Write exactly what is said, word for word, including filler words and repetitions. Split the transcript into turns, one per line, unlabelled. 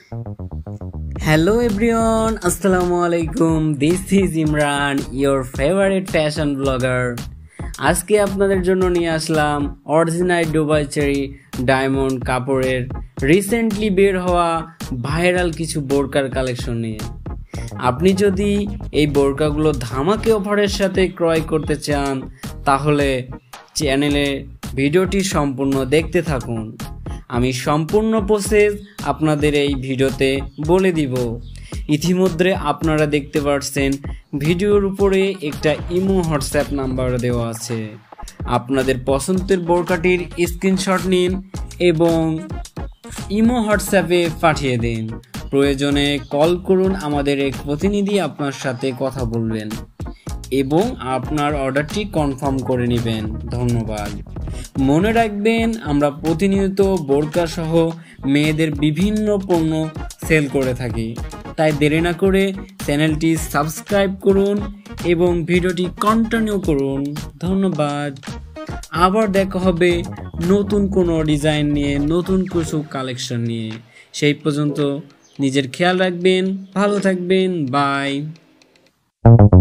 Hello everyone, Assalamualaikum. This is Imran, your favorite fashion blogger. আজকে আপনাদের জন্য নিয়ে আসলাম অরিজিনাল দুবাই চেরি ডায়মন্ড কাপড়ের রিসেন্টলি বের হওয়া ভাইরাল কিছু বোরকার কালেকশন নিয়ে। আপনি যদি এই বোরকাগুলো ধামাকে অফারের সাথে ক্রয় করতে চান তাহলে চ্যানেলে ভিডিওটি সম্পূর্ণ দেখতে থাকুন। আমি সম্পূর্ণ প্রসেস আপনাদের এই ভিডিওতে বলে দিব। ইতিমধ্যে আপনারা দেখতে পাচ্ছেন ভিডিওর উপরে একটা ইমো হোয়াটসঅ্যাপ নাম্বার দেওয়া আছে। আপনাদের পছন্দের বোরকাটির স্ক্রিনশট নিন এবং ইমো হোয়াটসঅ্যাপে পাঠিয়ে দিন। প্রয়োজনে কল করুন, আমাদের এক প্রতিনিধি আপনার সাথে কথা বলবেন এবং আপনার অর্ডারটি কনফার্ম করে নেবেন। ধন্যবাদ। মনে রাখবেন, আমরা প্রতিনিয়ত বোরকা সহ মেয়েদের বিভিন্ন পণ্য সেল করে থাকি, তাই দেরি না করে চ্যানেলটি সাবস্ক্রাইব করুন এবং ভিডিওটি কন্টিনিউ করুন। ধন্যবাদ। আবার দেখা হবে নতুন কোনো ডিজাইন নিয়ে, নতুন কিছু কালেকশন নিয়ে। সেই পর্যন্ত নিজের খেয়াল রাখবেন, ভালো থাকবেন। বাই।